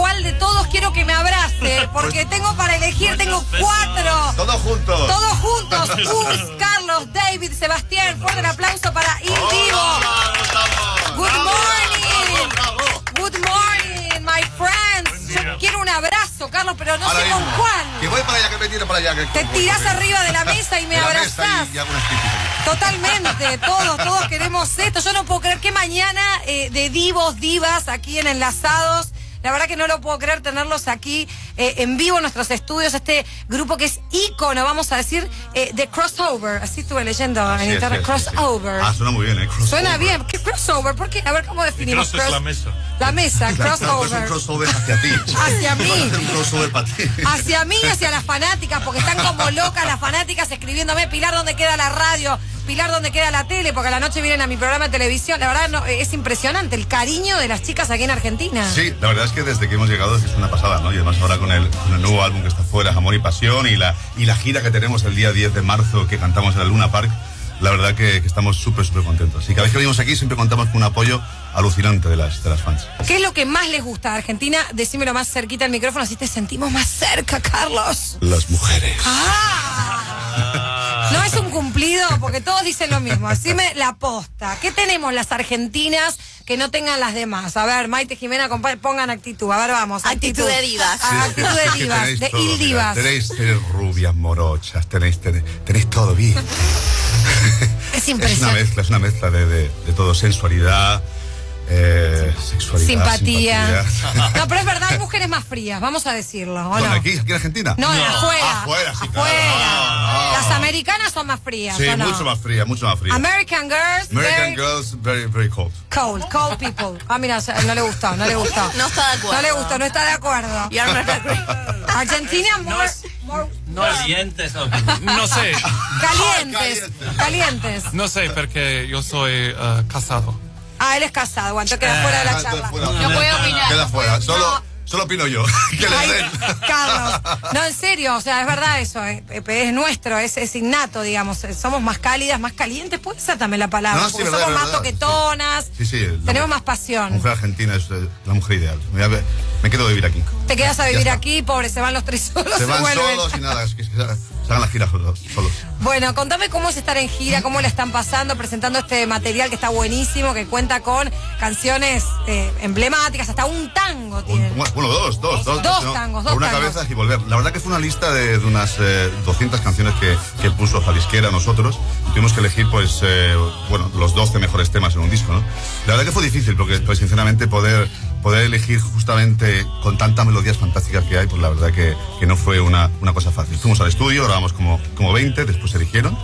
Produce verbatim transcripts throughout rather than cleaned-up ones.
cuál de todos quiero que me abrace, porque tengo para elegir, tengo cuatro. Todos juntos. Todos juntos. Urs, Carlos, David, Sebastián. Fuerte el aplauso para Il Divo. Good morning. Good morning, my friends. Yo quiero un abrazo, Carlos, pero no Ahora sé mismo. con cuál. Que voy para allá, que me tire para allá. Que Te tirás porque... arriba de la mesa y me abrazás. Y, y hago unas pizzas. Totalmente, todos, todos queremos esto. Yo no puedo creer que mañana eh, de divos, divas, aquí en Enlazados. La verdad que no lo puedo creer tenerlos aquí eh, en vivo en nuestros estudios. Este grupo que es ícono, vamos a decir, eh, de crossover. Así estuve leyendo en Sí, internet. sí, sí, crossover. Sí. Ah, suena muy bien, ¿eh? Crossover. Suena bien. ¿Qué crossover? ¿Por qué? A ver cómo definimos. Cross es la mesa. La mesa, Claro, crossover. claro, es un crossover hacia ti. Hacia mí. Vas a hacer un crossover para ti. Hacia mí y hacia las fanáticas, porque están como locas las fanáticas escribiéndome, Pilar, ¿dónde queda la radio? Pilar, ¿dónde queda la tele? Porque a la noche vienen a mi programa de televisión. La verdad no, es impresionante el cariño de las chicas aquí en Argentina. Sí, la verdad es que desde que hemos llegado es una pasada, ¿no? Y además ahora con el, con el nuevo álbum que está fuera, Amor y Pasión, y la, y la gira que tenemos el día diez de marzo que cantamos en el Luna Park, la verdad que, que estamos súper, súper contentos. Y cada vez que venimos aquí siempre contamos con un apoyo alucinante de las, de las fans. ¿Qué es lo que más les gusta de Argentina? Decímelo más cerquita al micrófono, así te sentimos más cerca, Carlos. Las mujeres. ¡Ah! No es un cumplido, porque todos dicen lo mismo. Decime la posta. ¿Qué tenemos las argentinas que no tengan las demás? A ver, Maite, Jimena, compa- pongan actitud. A ver, vamos. Actitud de divas. Ah, actitud de Es que divas, tenéis de todo, Il mira, Divas. Tenéis, tenéis rubias, morochas, tenéis, tenéis, tenéis todo bien. Es Es una impresionante. mezcla, es una mezcla de, de, de todo, sensualidad, eh, sexualidad, Simpatía. simpatía. No, pero es verdad, hay mujeres más frías, vamos a decirlo, ¿o ¿Dónde, no? aquí, aquí en Argentina? No, en afuera. Afuera, sí, claro. Afuera. No, no. Las americanas son más frías, Sí, ¿o no? mucho más fría, mucho más fría. American girls, American very girls, very, very cold. cold, cold people. Ah, mira, no le gustó, no le gustó. No está de acuerdo. No le gustó, no está de acuerdo. You're not agree. Argentina, more, more Calientes. No sé. calientes, calientes. No sé, porque yo soy eh, casado. Ah, él es casado, bueno, entonces queda fuera de la Ah, charla. fuera. No puedo opinar. Queda no fuera, puedo- solo, no. solo opino yo. Que le Ay, den. Carlos, no, en serio, o sea, es verdad eso, eh, es nuestro, es, es innato, digamos, eh, somos más cálidas, más calientes, puede ser también la palabra, No, sí, porque verdad, somos más verdad, toquetonas, Sí, sí. la tenemos mujer- más pasión. La mujer argentina es eh, la mujer ideal. Me, voy a- me quedo a vivir aquí. Te quedas a Ya vivir está. aquí, pobre, se van los tres solos, Se van vuelven. solos y nada, es que, es que se hagan la gira solos. solos. Bueno, contame cómo es estar en gira, cómo la están pasando, presentando este material que está buenísimo, que cuenta con canciones eh, emblemáticas, hasta un tango tiene. Un- Bueno, dos, dos, dos. Dos ¿no? tangos, Por dos una tangos. cabeza y volver. La verdad que fue una lista de, de unas eh, doscientas canciones que, que puso Falisquera nosotros. Tuvimos que elegir, pues, eh, bueno, los doce mejores temas en un disco, ¿no? La verdad que fue difícil, porque, pues, sinceramente, poder, poder elegir justamente con tantas melodías fantásticas que hay, pues la verdad que, que no fue una, una cosa fácil. Fuimos al estudio, grabamos como, como veinte, después se eligieron.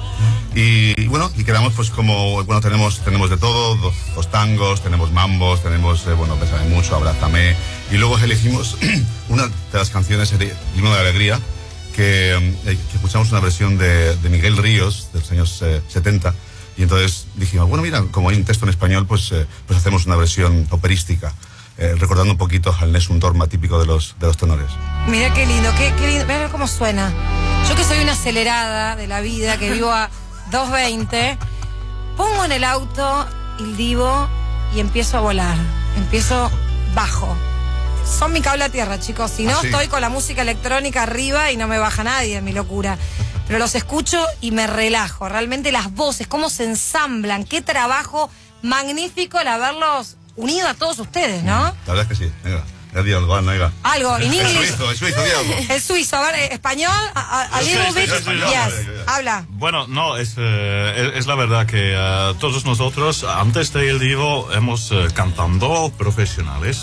Y, y bueno, y quedamos pues como, bueno, tenemos, tenemos de todo, dos, dos tangos, tenemos mambos, tenemos, eh, bueno, Bésame mucho, Abrázame. Y luego elegimos una de las canciones, el Himno de la Alegría, que, eh, que escuchamos una versión de, de Miguel Ríos, de los años eh, setenta. Y entonces dijimos, bueno, mira, como hay un texto en español, pues, eh, pues hacemos una versión operística, eh, recordando un poquito al Nessun Dorma típico de los, de los tenores. Mira qué lindo, qué, qué lindo, mira cómo suena. Yo que soy una acelerada de la vida, que vivo a doscientos veinte, pongo en el auto Il Divo y empiezo a volar, empiezo bajo. Son mi cable a tierra, chicos, si no ¿Ah, sí? estoy con la música electrónica arriba y no me baja nadie, es mi locura. Pero los escucho y me relajo, realmente las voces, cómo se ensamblan, qué trabajo magnífico el haberlos unido a todos ustedes, ¿no? La verdad es que sí, venga, ya di algo, Ana, venga. Algo, en Es inglés. suizo, es suizo, di algo. El suizo, a ver, eh, español, a, a- a Sí, little sí, bit, sí, sí, yes, sí. habla. Bueno, no, es, eh, es, es la verdad que eh, todos nosotros, antes de Il Divo, hemos eh, cantando profesionales.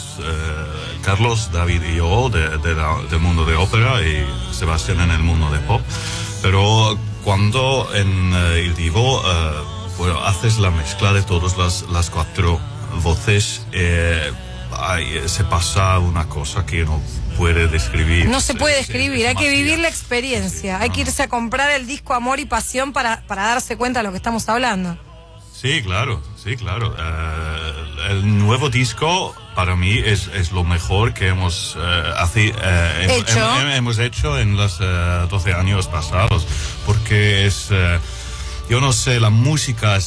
eh, Carlos, David y yo, de, de la- del mundo de ópera, y Sebastián en el mundo de pop. Pero cuando en eh, Il Divo eh, bueno, haces la mezcla de todas las, las cuatro voces, eh, ay, se pasa una cosa que no puede describir. No se puede Sí, describir, es hay que magia. vivir la experiencia, hay que irse a comprar el disco Amor y Pasión para, para darse cuenta de lo que estamos hablando. Sí, claro, sí, claro. Eh, el nuevo disco para mí es, es lo mejor que hemos, eh, hace, eh, hem- Hecho. hem- hemos hecho en los eh, doce años pasados, porque es, eh, yo no sé, la música está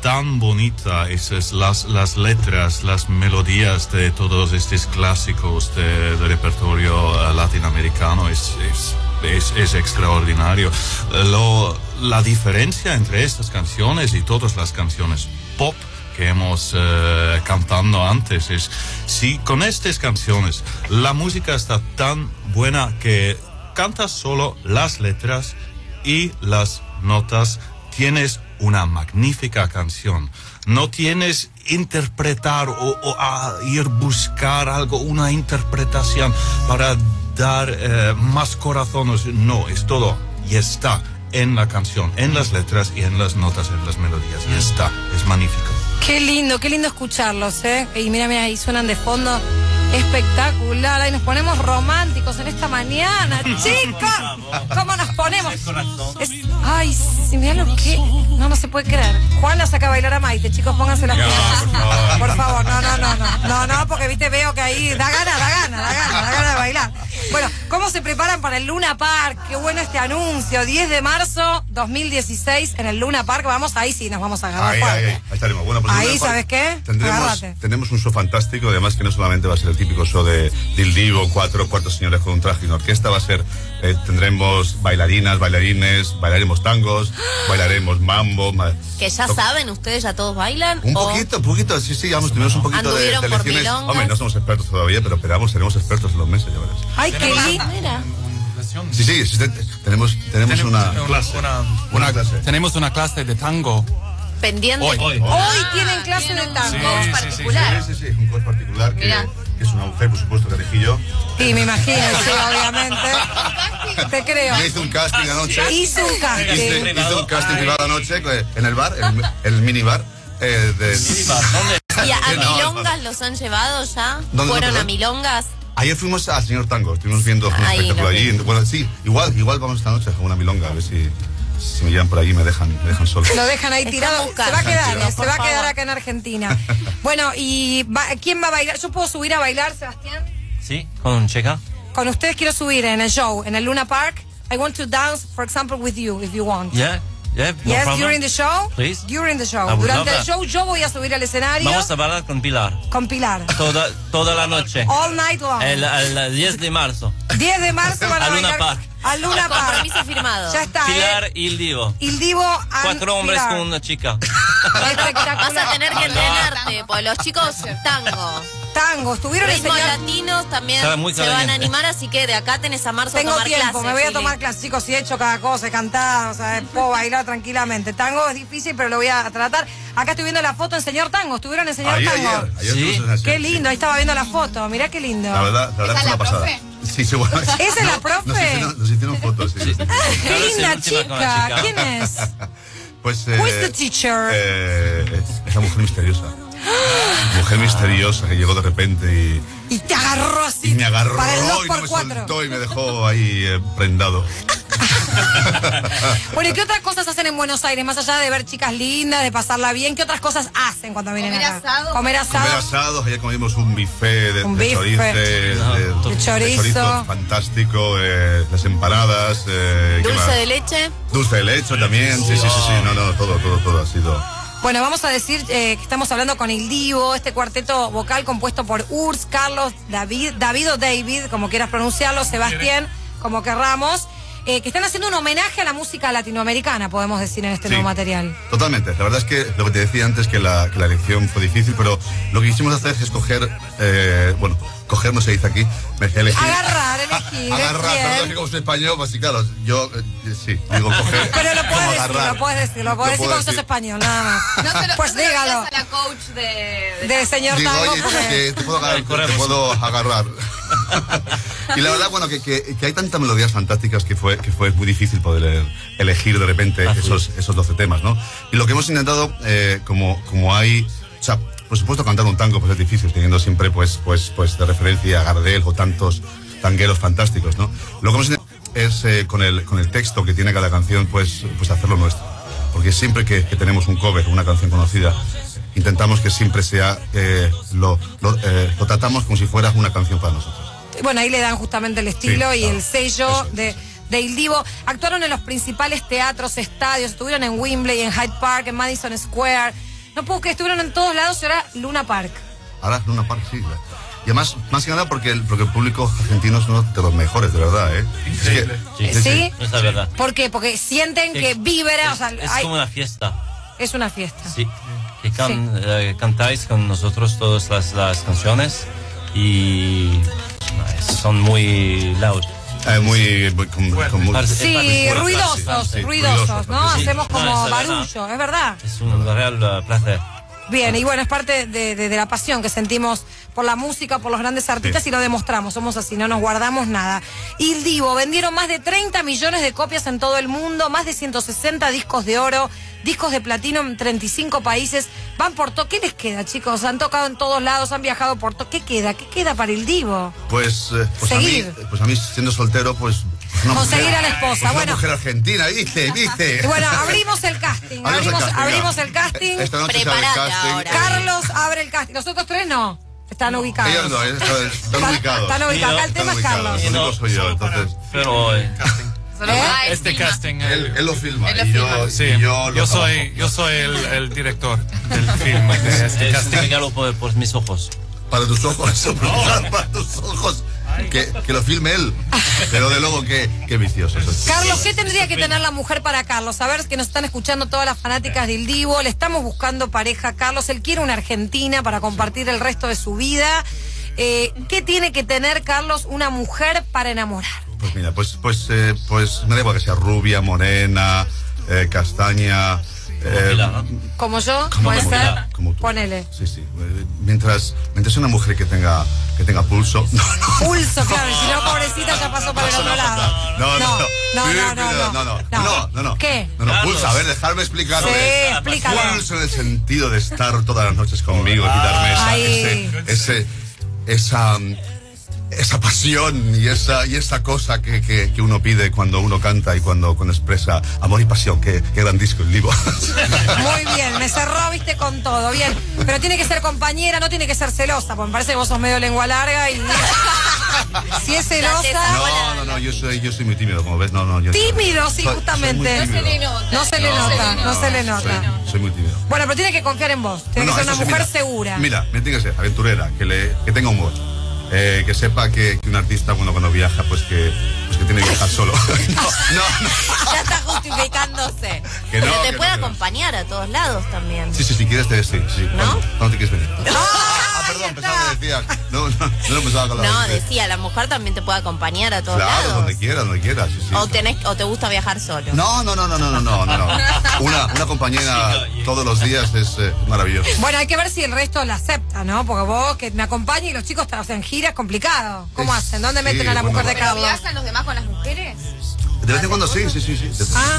tan bonita, esas, las, las letras, las melodías de todos estos clásicos de, de repertorio uh, latinoamericano es, es, es, es extraordinario. Lo, la diferencia entre estas canciones y todas las canciones pop que hemos uh, cantado antes es, si con estas canciones la música está tan buena que cantas solo las letras y las notas, tienes una magnífica canción. No tienes interpretar o, o a ir buscar algo, una interpretación para dar eh, más corazones. No, es todo y está en la canción, en las letras y en las notas, en las melodías. Y está, es magnífico. Qué lindo, qué lindo escucharlos, ¿eh? Y mira, mira, ahí suenan de fondo. Espectacular, ahí nos ponemos románticos en esta mañana, chicos. ¿Cómo nos ponemos? Es, ay, sí, mirá lo que... No, no se puede creer. Juan la saca a bailar a Maite, chicos, pónganse las pilas. por favor. Por favor, no, no, no, no. No, no, porque viste, veo que ahí da gana, da gana, da gana, da gana de bailar. Bueno, ¿cómo se preparan para el Luna Park? Qué bueno este anuncio. diez de marzo dos mil dieciséis en el Luna Park. Vamos, ahí sí nos vamos a agarrar. Ahí, ahí, ahí, ahí estaremos. Bueno, pues ahí, Luna Park, ¿sabes qué? Tendremos, Agárrate. tenemos un show fantástico, además que no solamente va a ser el típico show de Il Divo, cuatro, cuatro señores con un traje y una orquesta, va a ser, eh, tendremos bailarinas, bailarines, bailaremos tangos, bailaremos mambo. Que ya saben, ustedes ya todos bailan. Un o... poquito, un poquito, sí, sí, vamos, tenemos un poquito de, de ¿Anduvieron por lecciones. milongas? Hombre, no somos expertos todavía, pero esperamos, seremos expertos en los meses, ya verás. Ay, qué lindo. Mira. Sí, sí, sí, te- tenemos, tenemos una, clase. Una, una clase. tenemos una clase de tango. Pendiente. Hoy. Hoy. Hoy tienen clase de un tango. coach sí, particular. Sí, sí, sí, un coach particular que, Mira. que es una mujer, por supuesto, que elegí yo. Sí, me imagino, sí, obviamente. Te creo. Yo hice un casting anoche. Hizo un Hice, casting. hice un casting privado anoche eh, en el bar, el, el minibar. Eh, de, ¿Y a, a No, milongas los han llevado ya? ¿Dónde, ¿Fueron dónde? a milongas? Ayer fuimos al señor Tango, estuvimos viendo un Ahí espectáculo lo allí. vi. Bueno, sí, igual, igual vamos esta noche a una milonga, a ver si, si me llevan por allí y me dejan, me dejan solo. Lo dejan ahí Están tirado. Se buscando, va a quedar, chicos, eh, se por va a quedar favor. acá en Argentina. Bueno, ¿y va- quién va a bailar? ¿Yo puedo subir a bailar, Sebastián? Sí, con Checa. Con ustedes quiero subir en el show, en el Luna Park. I want to dance, for example, with you, if you want. Yeah, yeah, no Yes, problem. during the show. Please. During the show. I would Durante love el that. show yo voy a subir al escenario Vamos a bailar con Pilar. con Pilar. Toda, toda la noche. All night long. El, el diez de marzo. diez de marzo van a Al Luna bailar Park. al Luna Park. Compromiso firmado. Ya está, Pilar ¿eh? y el Divo. Il Divo and Cuatro hombres Pilar. con una chica. Espectacular. Vas a tener que entrenarte, porque los chicos tango. Tango, estuvieron Ritmos enseñando. latinos también Está muy se van a caliente. animar, así que de acá tenés a marzo a Tengo tomar tiempo, clases. me voy a Fili. tomar clases, chicos, si he hecho cada cosa, he cantado, o sea, puedo bailar tranquilamente. Tango es difícil, pero lo voy a tratar. Acá estoy viendo la foto en Señor Tango, estuvieron en Señor Ayer, Tango. ayer, ayer Sí. estuvimos en ese- Qué lindo, ahí estaba viendo la foto, mirá qué lindo. La verdad, la verdad que fue una pasada. Sí, sí, bueno. ¿Esa es la Nos profe? hicieron, nos hicieron fotos, sí. sí. Qué Claro, es linda el último con la chica. chica. ¿Quién es? Pues, eh, Who is the teacher? eh, es- esa mujer misteriosa. Mujer misteriosa que llegó de repente y, Y te agarró así. y me agarró Para el dos y no por me cuatro. soltó y me dejó ahí eh, prendado. Bueno, ¿y qué otras cosas hacen en Buenos Aires? Más allá de ver chicas lindas, de pasarla bien, ¿qué otras cosas hacen cuando vienen Comer acá? asado. Comer asado. Comer asados, ayer comimos un buffet de, Un de bife. chorizo, de, No, de- de chorizo. fantástico, eh, las empanadas, eh, ¿qué Dulce más? de leche. Dulce de leche también, sí, sí, sí, sí, no, no, todo, todo, todo ha sido. Bueno, vamos a decir eh, que estamos hablando con Il Divo, este cuarteto vocal compuesto por Urs, Carlos, David, David o David, como quieras pronunciarlo, Sebastián, como querramos, eh, que están haciendo un homenaje a la música latinoamericana, podemos decir, en este Sí, nuevo material. Totalmente. La verdad es que lo que te decía antes, que la, que la elección fue difícil, pero lo que quisimos hacer es escoger, eh, bueno, coger no se dice aquí, elegir. Agarrar, elegir, Agarrar, bien. perdón, que como soy español, pues sí, claro, yo eh, sí, digo coger. Pero lo como puedes decir, agarrar. lo puedes decir, lo puedes decir puedo cuando sos decir. español, nada más. No se lo, Pues no se lo dígalo. digas a la coach de... De señor Digo, Tango, oye, porque- que te puedo agarrar. Ahí corremos. Te puedo agarrar. Y la verdad, bueno, que, que, que hay tantas melodías fantásticas que fue, que fue muy difícil poder elegir de repente Así esos, esos doce temas, ¿no? Y lo que hemos intentado, eh, como, como hay, o sea, por supuesto cantar un tango pues es difícil, teniendo siempre pues, pues, pues de referencia a Gardel o tantos tangueros fantásticos, ¿no? Lo que hemos intentado es eh, con, el, con el texto que tiene cada canción, pues, pues hacerlo nuestro. Porque siempre que, que tenemos un cover, una canción conocida, intentamos que siempre sea, eh, lo, lo, eh, lo tratamos como si fuera una canción para nosotros. Bueno, ahí le dan justamente el estilo Sí, y claro. el sello Eso es. de, de Il Divo. Actuaron en los principales teatros, estadios, estuvieron en Wembley, en Hyde Park, en Madison Square. No puedo creer, estuvieron en todos lados y ahora Luna Park. Ahora es Luna Park, sí. Y además, más que nada porque el, porque el público argentino es uno de los mejores, de verdad, ¿eh? Increíble. Sí, ¿Sí? sí, es la verdad. ¿Por qué? Porque sienten que Es- vibra, es, o sea, es hay- como una fiesta. es una fiesta. Sí. Que can- eh, cantáis con nosotros todas las, las canciones y eh, son muy loud. Eh, muy, muy, con, con muy- Parece- Sí, parece- ruidosos, sí, ruidosos, ruidosos, ¿no? sí. Hacemos No, como es la verdad. barullo, es verdad. Es un real eh, placer. Bien, y bueno, es parte de, de- de la pasión que sentimos por la música, por los grandes artistas Sí. y lo demostramos, somos así, no nos guardamos nada. Il Divo, vendieron más de treinta millones de copias en todo el mundo, más de ciento sesenta discos de oro, discos de platino en treinta y cinco países, van por todo. ¿Qué les queda, chicos? Han tocado en todos lados, han viajado por todo. ¿Qué queda? ¿Qué queda para Il Divo? Pues, eh, pues, a mí, Seguir. pues a mí, siendo soltero, pues... una Conseguir mujer- a la esposa, pues una bueno. mujer argentina, ¿viste? ¿Viste? Y bueno, abrimos el casting, Abrimos el abrimos, casting, abrimos ya. el casting. Esta noche se abre el Prepárate casting. ahora. Carlos abre el casting. Los otros tres no. Están ubicados. Ellos no, ellos están, están Están- ubicados. Están ubicados. Acá el tema es Están Carlos. ubicados. El único soy yo, entonces... Pero eh, ¿Eh? Este casting. eh, Él, él lo filma Él lo y yo, filma. sí, y yo, lo yo soy, trabajo. yo soy el, el director del film de este es un casting. regalo por, por mis ojos. Para tus ojos, para tus ojos. Que, que lo filme él. Pero de luego, qué, qué vicioso. Carlos, ¿qué tendría que tener la mujer para Carlos? A ver, que nos están escuchando todas las fanáticas del Divo. Le estamos buscando pareja a Carlos. Él quiere una argentina para compartir el resto de su vida. Eh, ¿Qué tiene que tener, Carlos, una mujer para enamorar? Pues mira, pues, pues, eh, pues me da igual que sea rubia, morena, eh, castaña. eh, Pilar, ¿no? ¿Como yo? como- ¿Puede como ser? tú, como tú. Ponele. Sí, sí. Eh, Mientras, mientras sea una mujer que tenga, que tenga pulso. No, no. Pulso, claro. Y si no, pobrecita, ya pasó para el otro lado. No, no, no. No, Sí, no, no, pero no. no, no, no, no, no. ¿Qué? No, no, Carlos. pulso. A ver, dejarme explicarme. Sí, explícalo. Pulso en el sentido de estar todas las noches conmigo, quitarme esa, Ay. ese, ese, esa, esa pasión y esa, y esa cosa que, que, que uno pide cuando uno canta y cuando, cuando expresa amor y pasión. Qué, qué gran disco el Divo. Muy bien, me cerró, viste, con todo. Bien, pero tiene que ser compañera, no tiene que ser celosa, porque me parece que vos sos medio lengua larga y... Si es celosa... No, no, no, yo soy, yo soy muy tímido, como ves. No, no, yo Tímido, sí, soy- soy justamente. muy tímido. No se le nota, no se le nota. Soy, soy muy tímido. Bueno, pero tiene que confiar en vos. Tiene No, que no, ser una eso sí, mujer mira, segura. Mira, me tiene que ser aventurera, que, le, que tenga humor. Eh, que sepa que, que un artista, bueno, cuando viaja, pues que, pues que tiene que viajar solo. no, no, Ya está justificándose. Que no, Pero te que puede no, que no. acompañar a todos lados también. Sí, sí, si quieres te sí, sí. ¿No? ¿Cuándo, ¿cuándo te quieres venir? Ah, Ah, perdón, ahí pensaba está. que decías. No, no, no lo pensaba con la No, voz. decía, la mujer también te puede acompañar a todos Claro, lados. donde quieras, donde quieras. Sí, sí. O, tenés, o te gusta viajar solo. No, no, no, no, no, no, no, no. Una, una compañera todos los días es eh, maravilloso. Bueno, hay que ver si el resto la acepta, ¿no? Porque vos que me acompañes y los chicos están en gira es complicado. ¿Cómo Es- hacen? ¿Dónde sí, meten a la bueno, mujer de bueno. Carlos? ¿Viajan los demás con las mujeres? De vez en cuando sí, sí, sí, sí. Ah,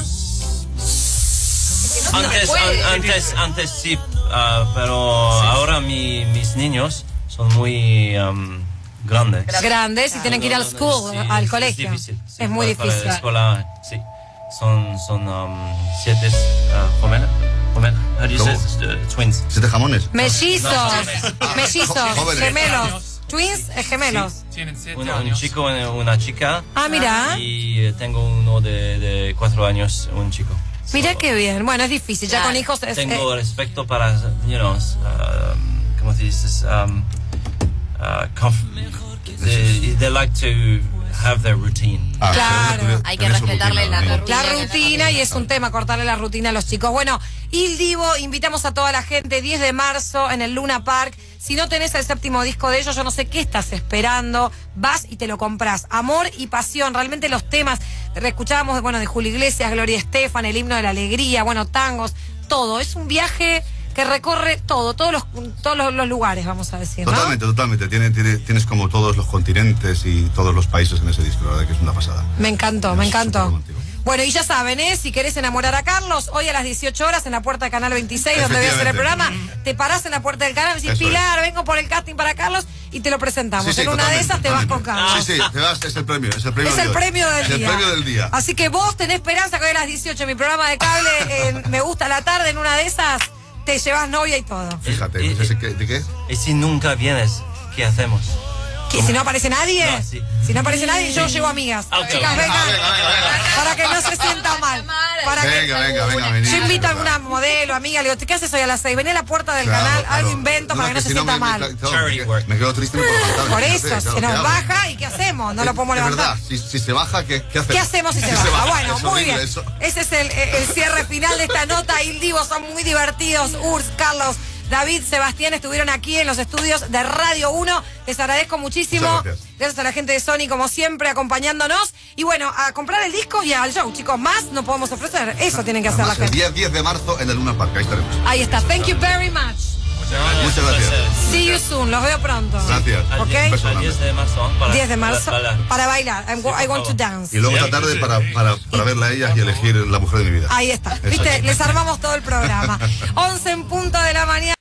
Antes, an- antes, antes sí, ah, pero ahora mi- mis niños son muy um, grandes. grandes y tienen que ir al No, no, school, sí, al es colegio. difícil, sí, Es muy para- para difícil. la escuela, sí. Son, son um, siete uh, jóvenes. jóvenes. How do you say ¿Cómo? it? Uh, twins. ¿Siete jamones? Mellizos, No, mellizos, Jóvenes. gemelos. Twins, eh, gemelos. Tienen siete Un, un años. chico y una chica. Ah, mira. Y eh, tengo uno de, de cuatro años, un chico. Mira So, qué bien. Bueno, es difícil. Ya Claro. con hijos es. Tengo eh, respeto para, you know, um, ¿cómo se dice? Um, uh, conf- they, they like to have their routine. Ah, Claro. tenés- Hay que tenés su respetarle la ¿no? rutina. La rutina, y es un tema cortarle la rutina a los chicos. Bueno, Il Divo, invitamos a toda la gente, diez de marzo en el Luna Park. Si no tenés el séptimo disco de ellos, yo no sé qué estás esperando. Vas y te lo compras. Amor y pasión, realmente los temas. Escuchábamos, bueno, de Julio Iglesias, Gloria Estefan, el himno de la alegría, bueno, tangos, todo. Es un viaje que recorre todo, todos los, todos los, los lugares, vamos a decir, ¿no? Totalmente, totalmente. Tiene, tiene- tienes como todos los continentes y todos los países en ese disco, la verdad que es una pasada. Me encantó, me Es encantó. superromántico. Bueno, y ya saben, ¿eh? Si querés enamorar a Carlos, hoy a las dieciocho horas en la puerta de Canal veintiséis, donde voy a hacer el programa, te parás en la puerta del canal y decís, Eso es. Pilar, vengo por el casting para Carlos, y te lo presentamos. Sí, sí, en una de totalmente, esas te vas con totalmente. Carlos. Sí, sí, te vas, es el premio, es el premio Es de el hoy. premio del Es día. el premio del día. Así que vos tenés esperanza que hoy a las dieciocho en mi programa de cable, en Me Gusta la Tarde, en una de esas, te llevas novia y todo. Fíjate, Y- ¿ese qué- ¿de qué? Y si nunca vienes, ¿qué hacemos? ¿Que si no aparece nadie? No, sí. Si no aparece nadie, yo llevo amigas. Ok. Chicas, vengan. Ah, venga, venga, venga. Para que no se sienta mal. Para que- Venga, venga, venga, vení. Yo invito a alguna modelo, amiga, le digo, ¿qué haces hoy a las seis? Vení a la puerta del Claro, canal, claro. algo invento para que no se si sienta me- mal. me- claro, Charity me- work. Me quedo triste y no puedo levantar. Por Fíjate, eso, claro, se ¿qué nos hago? baja y ¿qué hacemos? No lo podemos Es levantar. verdad, si, si se baja, ¿qué, qué hacemos? ¿Qué hacemos si se Si baja? Bueno, es muy horrible bien. eso. Ese es el, el cierre final de esta nota. Il Divo, son muy divertidos. Urs, Carlos, David, Sebastián estuvieron aquí en los estudios de Radio uno. Les agradezco muchísimo. Muchas gracias. Gracias a la gente de Sony, como siempre, acompañándonos. Y bueno, a comprar el disco y al show, chicos. Más no podemos ofrecer. Eso tienen que hacer la Además, el gente. día diez de marzo en el Luna Park, ahí estaremos. Ahí está. Thank you very much. Muchas gracias. See you soon. Los veo pronto. Gracias. Al Ok. diez- Un beso al grande. diez de marzo. Para, diez de marzo. Para, para- Para bailar. I'm go- I want to favor. dance. Y luego Sí, esta tarde sí. para, para, para verla a ellas y elegir la mujer de mi vida. Ahí está. ¿Viste? Les armamos todo el programa. once en punto de la mañana.